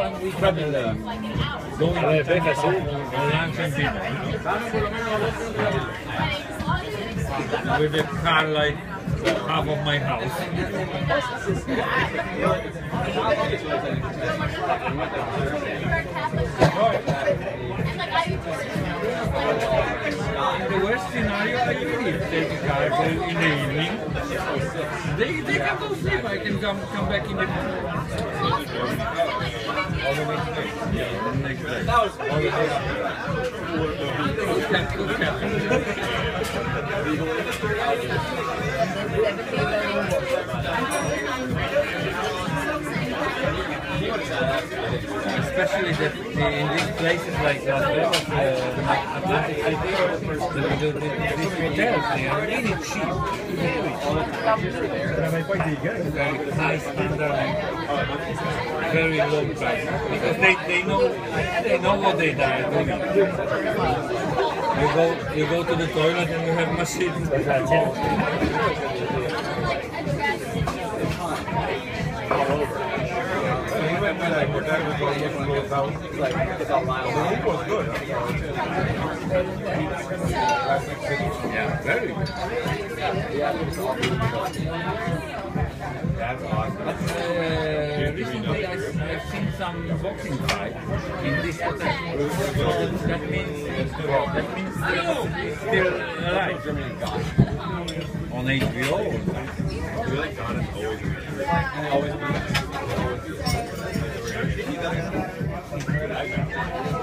one weekend going lunch dinner, with a car like half of my house. The worst scenario I usually take a car in the evening. They can go sleep. I can come back in the morning. Next day. Especially that in these places like Las Vegas, the Atlantic City, these hotels, they are really cheap. Very high standard, very low price. Because they know what they are doing. You go to the toilet and you have machines. Yeah, very good. That's awesome. Recently I've seen some boxing fights in this hotel. That means still alive. On HBO.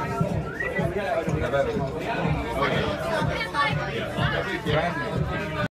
Always.